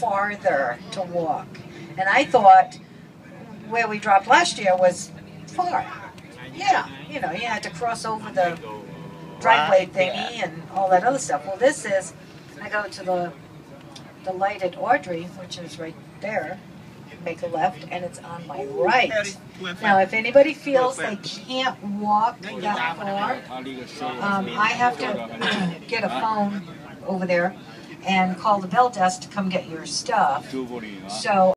farther to walk. And I thought where we dropped last year was far. Yeah, you know, you had to cross over the driveway thingy and all that other stuff. Well, this is, I go to the light at Audrey, which is right there, make a left, and it's on my right. Now, if anybody feels they can't walk that far, I have to get a phone over there and call the bell desk to come get your stuff. So